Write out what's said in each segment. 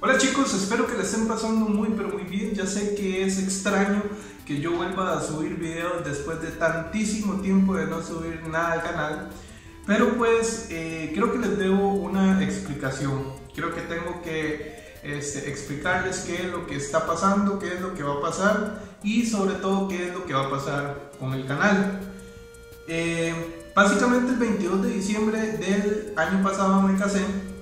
Hola chicos, espero que les estén pasando muy pero muy bien. Ya sé que es extraño que yo vuelva a subir videos después de tantísimo tiempo de no subir nada al canal, pero pues creo que les debo una explicación. Creo que tengo que explicarles qué es lo que está pasando, qué es lo que va a pasar y sobre todo qué es lo que va a pasar con el canal. Básicamente el 22 de diciembre del año pasado me casé.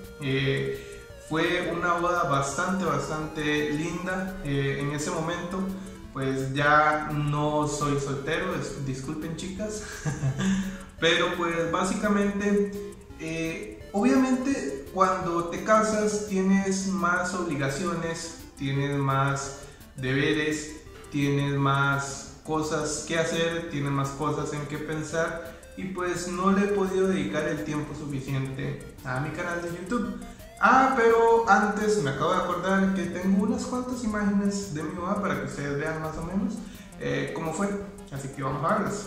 Fue una boda bastante linda. En ese momento pues ya no soy soltero, disculpen chicas. Pero pues básicamente obviamente cuando te casas tienes más obligaciones, tienes más deberes, tienes más cosas que hacer, tienes más cosas en que pensar, y pues no le he podido dedicar el tiempo suficiente a mi canal de YouTube. Pero antes me acabo de acordar que tengo unas cuantas imágenes de mi boda para que ustedes vean más o menos cómo fue, así que vamos a verlas.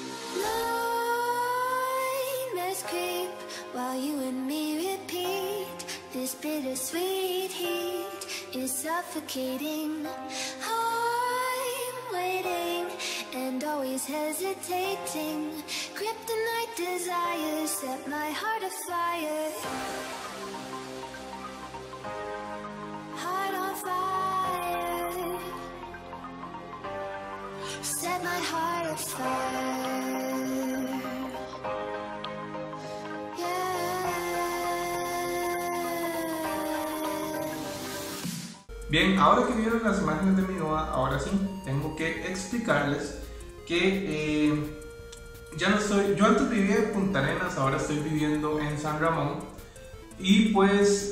And always hesitating, kryptonite desires set my heart afire. Heart on fire. Set my heart afire. Bien, ahora que vieron las imágenes de mi boda, ahora sí, tengo que explicarles que ya no estoy, yo antes vivía en Punta Arenas, ahora estoy viviendo en San Ramón, y pues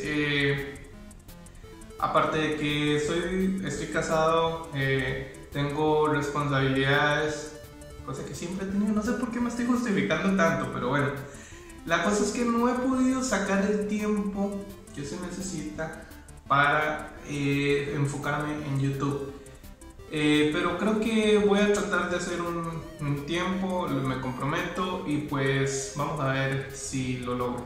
aparte de que estoy casado, tengo responsabilidades, cosa que siempre he tenido. No sé por qué me estoy justificando tanto, pero bueno, la cosa es que no he podido sacar el tiempo que se necesita para enfocarme en YouTube. Pero creo que voy a tratar de hacer un tiempo, me comprometo, y pues vamos a ver si lo logro.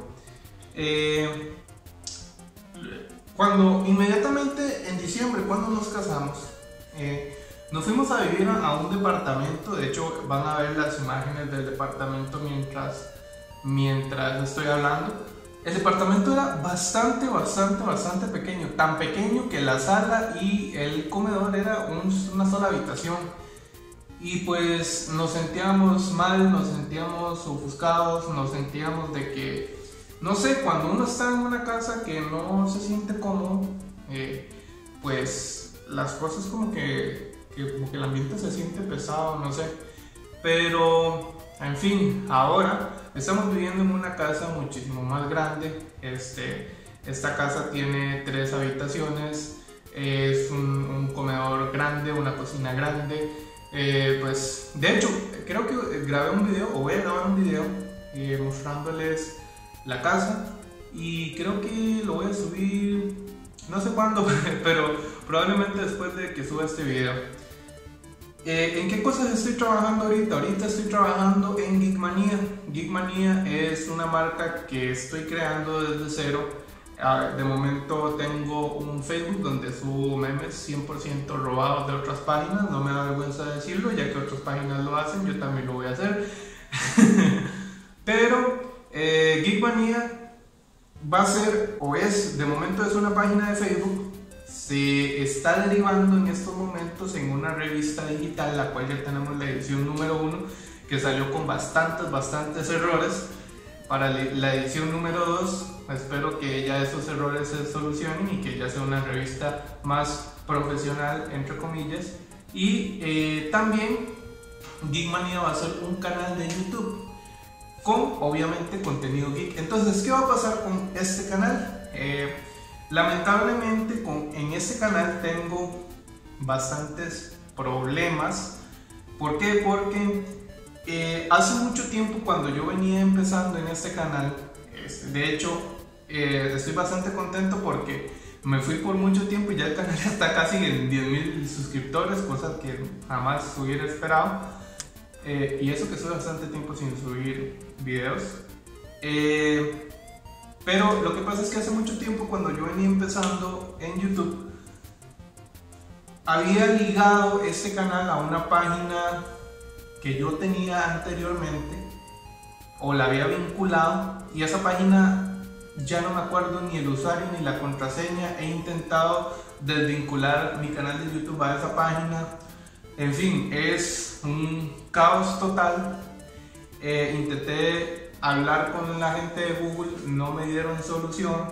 Inmediatamente en diciembre, cuando nos casamos, nos fuimos a vivir a un departamento. De hecho van a ver las imágenes del departamento mientras estoy hablando. El departamento era bastante pequeño, tan pequeño que la sala y el comedor era una sola habitación, y pues nos sentíamos mal, nos sentíamos ofuscados, nos sentíamos de que, no sé, cuando uno está en una casa que no se siente cómodo, pues las cosas como que el ambiente se siente pesado, no sé. Pero en fin, ahora estamos viviendo en una casa muchísimo más grande. Esta casa tiene 3 habitaciones, es un comedor grande, una cocina grande. Pues de hecho creo que grabé un video, o voy a grabar un video mostrándoles la casa, y creo que lo voy a subir no sé cuándo, pero probablemente después de que suba este video. ¿En qué cosas estoy trabajando ahorita? Ahorita estoy trabajando en Geekmania. Geekmania es una marca que estoy creando desde cero. De momento tengo un Facebook donde subo memes 100% robados de otras páginas. No me da vergüenza decirlo, ya que otras páginas lo hacen, yo también lo voy a hacer. Pero Geekmania va a ser, o es, de momento es una página de Facebook. Se está derivando en estos momentos en una revista digital, la cual ya tenemos la edición número 1, que salió con bastantes errores. Para la edición número 2 espero que ya esos errores se solucionen y que ya sea una revista más profesional, entre comillas. Y también Geekmania va a ser un canal de YouTube con obviamente contenido geek. Entonces, ¿qué va a pasar con este canal? Lamentablemente en este canal tengo bastantes problemas. ¿Por qué? Porque hace mucho tiempo, cuando yo venía empezando en este canal, de hecho estoy bastante contento porque me fui por mucho tiempo y ya el canal está casi en 10.000 suscriptores, cosa que jamás hubiera esperado. Y eso que estoy bastante tiempo sin subir videos. Pero lo que pasa es que hace mucho tiempo, cuando yo venía empezando en YouTube, había ligado este canal a una página que yo tenía anteriormente, o la había vinculado, y esa página ya no me acuerdo ni el usuario ni la contraseña. He intentado desvincular mi canal de YouTube a esa página. En fin, es un caos total. Intenté hablar con la gente de Google, no me dieron solución,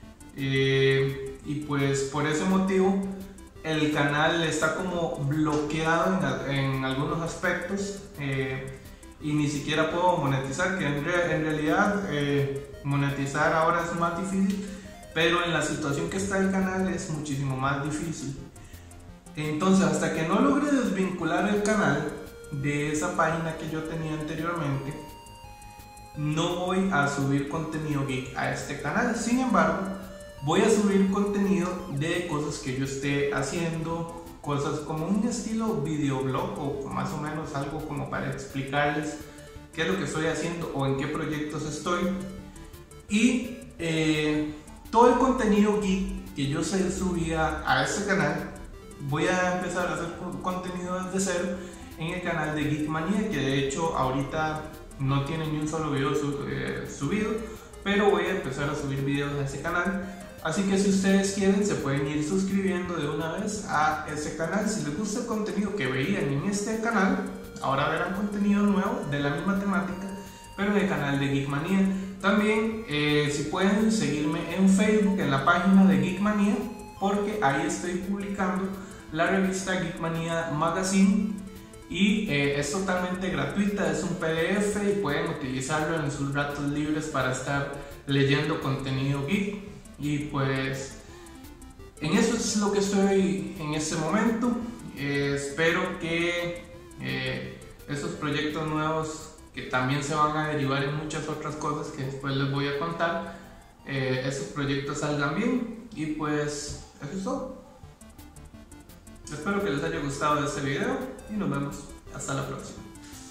y pues por ese motivo el canal está como bloqueado en algunos aspectos, y ni siquiera puedo monetizar, que en realidad monetizar ahora es más difícil, pero en la situación que está el canal es muchísimo más difícil. Entonces, hasta que no logre desvincular el canal de esa página que yo tenía anteriormente, no voy a subir contenido geek a este canal. Sin embargo, voy a subir contenido de cosas que yo esté haciendo, cosas como un estilo videoblog, o más o menos algo como para explicarles qué es lo que estoy haciendo o en qué proyectos estoy. Y todo el contenido geek que yo subía a este canal, voy a empezar a hacer contenido desde cero en el canal de Geekmania, que de hecho ahorita no tiene ni un solo video subido, pero voy a empezar a subir videos a ese canal. Así que si ustedes quieren, se pueden ir suscribiendo de una vez a ese canal. Si les gusta el contenido que veían en este canal, ahora verán contenido nuevo de la misma temática, pero en el canal de Geekmania. También si pueden seguirme en Facebook, en la página de Geekmania, porque ahí estoy publicando la revista Geekmania Magazine, y es totalmente gratuita, es un PDF y pueden utilizarlo en sus ratos libres para estar leyendo contenido geek. Y pues en eso es lo que estoy en este momento. Espero que esos proyectos nuevos, que también se van a derivar en muchas otras cosas que después les voy a contar, esos proyectos salgan bien. Y pues eso es todo. Espero que les haya gustado este video y nos vemos hasta la próxima.